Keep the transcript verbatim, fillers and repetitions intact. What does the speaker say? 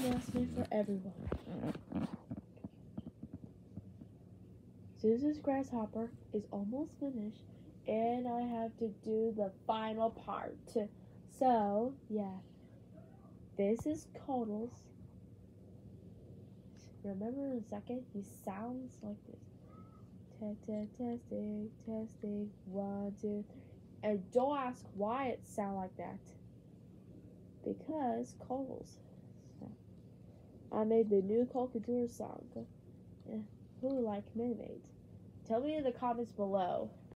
announcement for everyone. Susan's Grasshopper is almost finished, and I have to do the final part. So, yeah. This is Cuddles. Remember in a second, he sounds like this. Test, test, testing, testing, one, two, three. And don't ask why it sounds like that. Because Cuddles. I made the new Colcador song. Yeah. Who like Minimate? Tell me in the comments below.